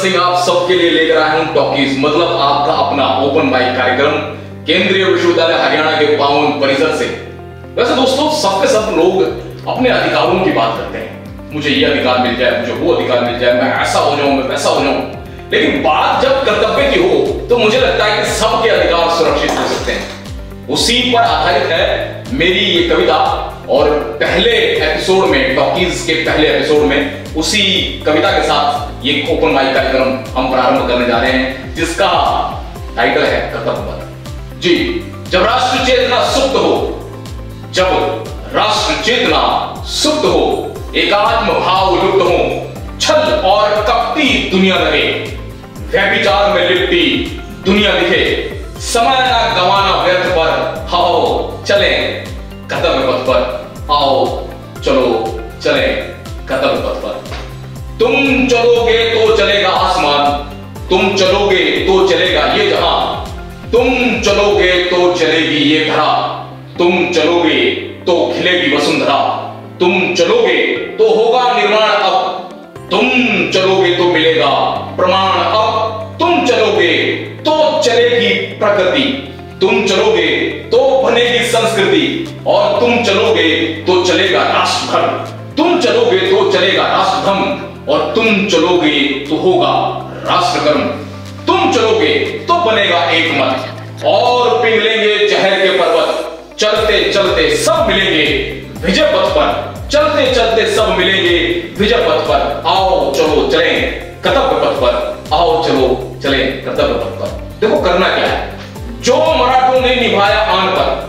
सिंह आप सबके लिए लेकर आया हूं टॉकीज, मतलब आपका अपना ओपन माइक कार्यक्रम केंद्रीय विश्वविद्यालय हरियाणा के पावन परिसर से। वैसे दोस्तों, सब के सब लोग अपने अधिकारों की बात करते हैं, मुझे ये अधिकार मिल जाए, मुझे वो अधिकार मिल जाए, मैं ऐसा हो जाऊं, मैं वैसा हो जाऊं। लेकिन बात जब कर्तव्य की हो तो मुझे लगता है कि सबके अधिकार सुरक्षित हो सकते हैं। उसी पर आधारित है मेरी ये कविता, और पहले एपिसोड में, टॉकीज के पहले एपिसोड में उसी कविता के साथ ये ओपन माइक कार्यक्रम हम प्रारंभ करने जा रहे हैं, जिसका टाइटल है कर्तव्य। जी, जब राष्ट्र चेतना सुप्त हो, जब राष्ट्र चेतना सुप्त हो, एकात्म भाव लुप्त हो, छल और कपटी दुनिया लगे, व्यभिचार में लिपटी दुनिया दिखे, समय ना गंवाना व्यर्थ पर, आओ चले कर्तव्य पथ पर, आओ चलो चले कर्तव्य पथ पर। तुम चलोगे तो चलेगा आसमान, तुम चलोगे तो चलेगा ये जहां, तुम चलोगे तो चलेगी ये धरा, तुम चलोगे तो खिलेगी वसुंधरा, तुम चलोगे तो होगा निर्माण अब, तुम चलोगे तो मिलेगा प्रमाण अब, तुम चलोगे तो चलेगी प्रकृति, तुम चलोगे तो बनेगी संस्कृति, और तुम चलोगे तो चलेगा राष्ट्रधर्म, तुम चलोगे तो चलेगा राष्ट्रधर्म, और तुम चलोगे तो होगा राष्ट्रकर्म, तुम चलोगे तो बनेगा एक मत, और पिघलेंगे जहर के पर्वत, चलते चलते सब मिलेंगे विजय पथ पर, चलते चलते सब मिलेंगे विजय पथ पर, आओ चलो चले कर्तव्य पथ पर, आओ चलो चले कर्तव्य पथ पर। देखो करना क्या है, जो मराठों ने निभाया आन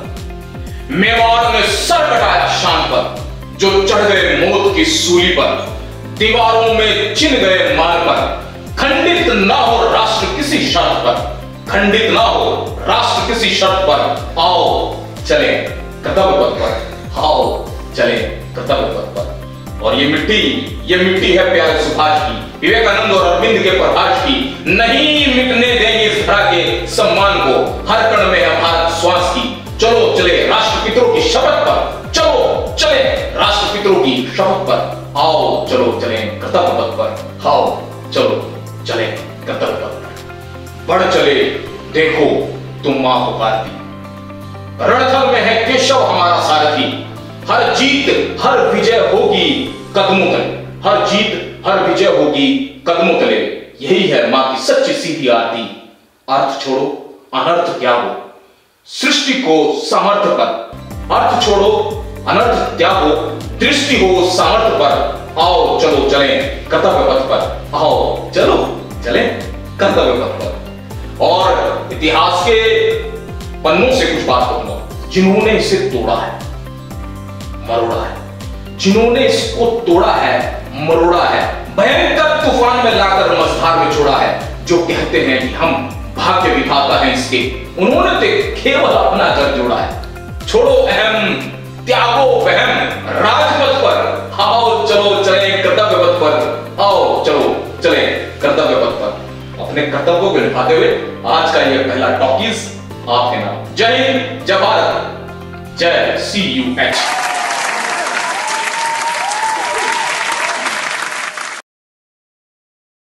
पर, मेवाड़ में सर कटाया शान पर, जो चढ़ गए मौत की सूली पर, दीवारों में चिन्ह गए मान पर, खंडित ना हो राष्ट्र किसी शर्त पर, खंडित ना हो राष्ट्र किसी शर्त पर, आओ चले कर्तव्य पथ पर, आओ चले कर्तव्य पथ पर। और ये मिट्टी है प्यारे सुभाष की, विवेकानंद और अरविंद के प्रभाष की, नहीं मिटने देंगे इस धरा के सम्मान को, हर कण में है भारत श्वास की, चलो चले राष्ट्रपितरों की शपथ पर, चलो चले राष्ट्रपितरों की शपथ पर, आओ चलो चले कर्तव्य पथ पर, आओ चलो चले कर्तव्य पथ पर। बढ़ चले देखो तुम मां पुकारती, रणथल में है केशव हमारा सारथी, हर जीत हर विजय होगी कदमों तले, हर जीत हर विजय होगी कदमों तले, यही है मां की सच्ची सीधी आरती। अर्थ छोड़ो अनर्थ त्यागो, सृष्टि को सामर्थ्य पर, अर्थ छोड़ो अनर्थ त्यागो, दृष्टि हो सामर्थ्य पर, आओ चलो चले कर्तव्य पथ पर, आओ चलो चले कर्तव्य पथ पर। और इतिहास के पन्नों से कुछ बात कहूंगा, जिन्होंने इसे तोड़ा है, मरोड़ा है, जिन्होंने इसको तोड़ा है, मरोड़ा है, भयंकर तूफान में लाकर मझधार में छोड़ा है, जो कहते हैं कि हम भाग्य विधाता हैं इसके, उन्होंने तो केवल अपना घर जोड़ा है। छोड़ो अहम, त्यागो वहम, राजपथ पर, आओ चलो चले कर्तव्य पथ पर, आओ चलो चले कर्तव्य पथ पर। अपने कर्तव्यों को निभाते हुए आज का यह पहला टॉकीज आपके नाम। जय हिंद, जय भारत, जय CUH।